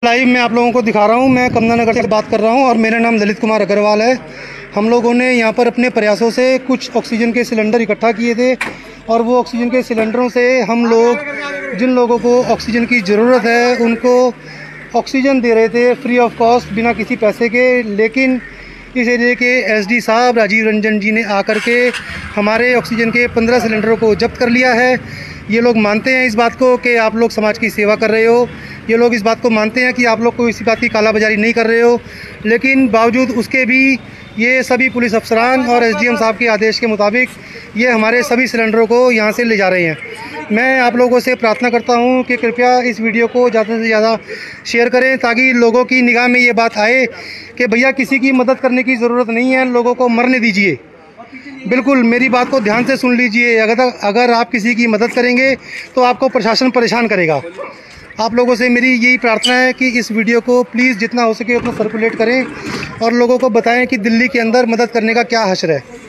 Live मैं आप लोगों को दिखा रहा हूँ। मैं कमला नगर से बात कर रहा हूँ और मेरा नाम ललित कुमार अग्रवाल है। हम लोगों ने यहाँ पर अपने प्रयासों से कुछ ऑक्सीजन के सिलेंडर इकट्ठा किए थे और वो ऑक्सीजन के सिलेंडरों से हम लोग जिन लोगों को ऑक्सीजन की ज़रूरत है उनको ऑक्सीजन दे रहे थे फ्री ऑफ कॉस्ट, बिना किसी पैसे के। लेकिन इस एरिए के एसडी साहब राजीव रंजन जी ने आकर के हमारे ऑक्सीजन के 15 सिलेंडरों को जब्त कर लिया है। ये लोग मानते हैं इस बात को कि आप लोग समाज की सेवा कर रहे हो, ये लोग इस बात को मानते हैं कि आप लोग कोई इसी बात की कालाबाजारी नहीं कर रहे हो, लेकिन बावजूद उसके भी ये सभी पुलिस अफसरान और एसडीएम साहब के आदेश के मुताबिक ये हमारे सभी सिलेंडरों को यहाँ से ले जा रहे हैं। मैं आप लोगों से प्रार्थना करता हूँ कि कृपया इस वीडियो को ज़्यादा से ज़्यादा शेयर करें ताकि लोगों की निगाह में ये बात आए कि भैया किसी की मदद करने की ज़रूरत नहीं है, लोगों को मरने दीजिए। बिल्कुल मेरी बात को ध्यान से सुन लीजिए। अगर आप किसी की मदद करेंगे तो आपको प्रशासन परेशान करेगा। आप लोगों से मेरी यही प्रार्थना है कि इस वीडियो को प्लीज़ जितना हो सके उतना सर्कुलेट करें और लोगों को बताएं कि दिल्ली के अंदर मदद करने का क्या हश्र है।